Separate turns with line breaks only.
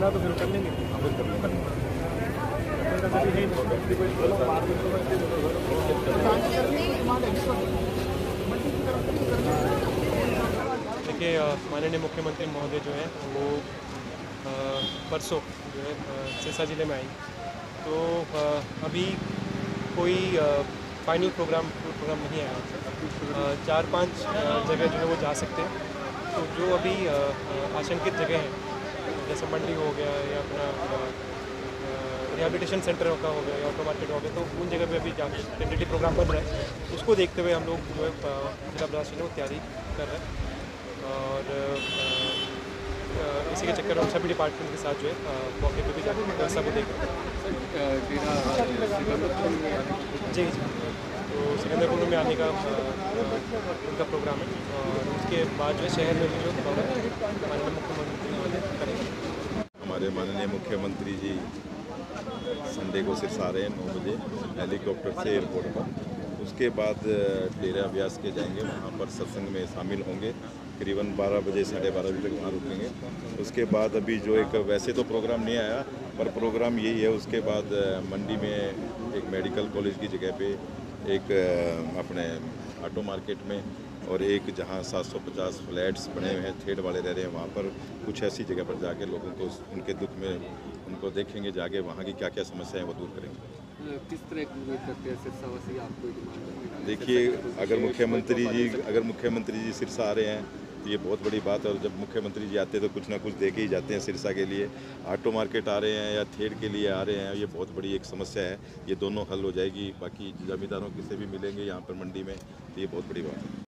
बना तो फिर कर लेंगे। देखिए, माननीय मुख्यमंत्री महोदय जो है वो परसों जो है सिरसा ज़िले में आई, तो अभी कोई फाइनल प्रोग्राम नहीं आया। 4-5 जगह जो है वो जा सकते हैं। तो जो अभी आशंकित जगह हैं, जैसे मंडी हो गया या अपना रिहैबिलिटेशन सेंटर का हो गया या ऑटो मार्केट हो गया, तो उन जगह पे अभी टेंटेटिव प्रोग्राम बन रहा है। उसको देखते हुए हम लोग जो है जिला प्रशासन वो तैयारी कर रहे हैं। और इसी के चक्कर में सभी डिपार्टमेंट के साथ जो है मौके पे भी जाकर व्यवस्था को देख रहे हैं। जी जी, तो सिकंदरपुर में आने का उनका प्रोग्राम है, और उसके बाद जो है शहर में भी जो माननीय मुख्यमंत्री करेंगे।
हमारे माननीय मुख्यमंत्री जी संडे को सिरसा आ रहे हैं 9 बजे हेलीकॉप्टर से एयरपोर्ट पर। उसके बाद डेरा ब्यास के जाएंगे, वहाँ पर सत्संग में शामिल होंगे। करीबन 12 बजे 12:30 बजे तक वहाँ रुकेंगे। उसके बाद अभी जो एक वैसे तो प्रोग्राम नहीं आया, पर प्रोग्राम यही है। उसके बाद मंडी में एक मेडिकल कॉलेज की जगह पे, एक अपने ऑटो मार्केट में, और एक जहाँ 750 फ्लैट्स बने हुए हैं, थ्रेड वाले रह रहे हैं, वहाँ पर कुछ ऐसी जगह पर जाके लोगों को उनके दुख में उनको देखेंगे, जाके वहाँ की क्या क्या समस्याएं वो दूर करेंगे।
किस तरह की उम्मीद करते हैं सिरसावासी आपको?
देखिए, अगर मुख्यमंत्री जी सिरसा आ रहे हैं तो ये बहुत बड़ी बात है। और जब मुख्यमंत्री जी आते हैं तो कुछ ना कुछ दे के ही जाते हैं सिरसा के लिए। ऑटो मार्केट आ रहे हैं या थ्रेड के लिए आ रहे हैं, ये बहुत बड़ी एक समस्या है। ये दोनों हल हो जाएगी। बाकी जमींदारों किसे भी मिलेंगे यहाँ पर मंडी में, तो ये बहुत बड़ी बात है।